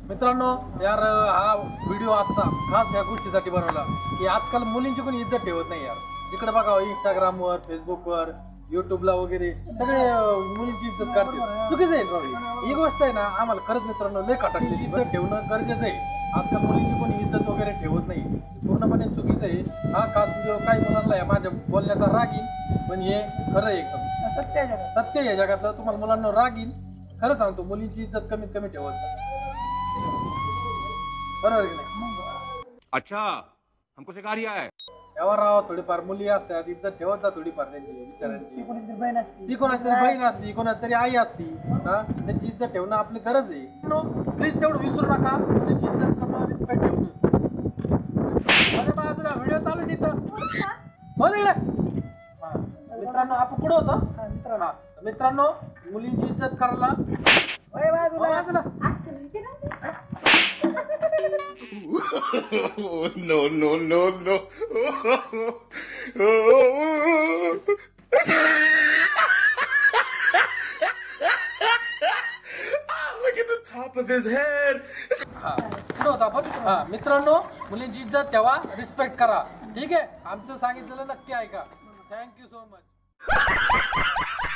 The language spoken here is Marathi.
मित्रांनो यार हा व्हिडिओ आजचा खास या गोष्टीसाठी बनवला की आजकाल मुलींची कोणी इज्जत ठेवत नाही यार. जिकडे बघा इंस्टाग्रामवर, फेसबुकवर, युट्यूबला वगैरे सगळे मुलींची इज्जत काढते. चुकीचं आहे राव. ही गोष्ट आहे ना आम्हाला खरंच मित्रांनो लय खटकलेली. इज्जत ठेवणं गरजेचं आहे. आजकाल मुलींची कोणी इज्जत वगैरे ठेवत नाही. पूर्णपणे चुकीचं आहे. हा खास व्हिडिओ काही मुलांना या माझ्या बोलण्याचा राग येईल, पण हे खरं आहे एकदम सत्य आहे जगातलं. तुम्हाला मुलांना राग येईल. खरं सांगतो मुलींची इज्जत कमीत कमी ठेवत. बरोबर की नाही? अच्छा हमको सिखा रिया है. यावर राव थोडीफार मुली असतात इज्जत ठेवत जा थोडीफार त्यांची बिचारांची. ती कोणाची तरी बहीण असती, कोणाची तरी आई असती. हा त्यांची इज्जत ठेवणं आपली गरज आहे. प्लीज तेवढं विसरू नका. मुलीची इज्जत करणं, रिस्पेक्ट ठेवणं. अरे बा तुला व्हिडिओ चालू आहे तिथं हो तिकडे. मित्रांनो आपण कुठं होतं? मित्रांनो मुलींची इज्जत करायला बाजूला. No, no, no, no. Look at the top of his head. कुठं होता आपण? मित्रांनो मुलींची इज्जत ठेवा, रिस्पेक्ट करा. ठीक आहे, आमचं सांगितलेलं नक्की ऐका. Thank you so much.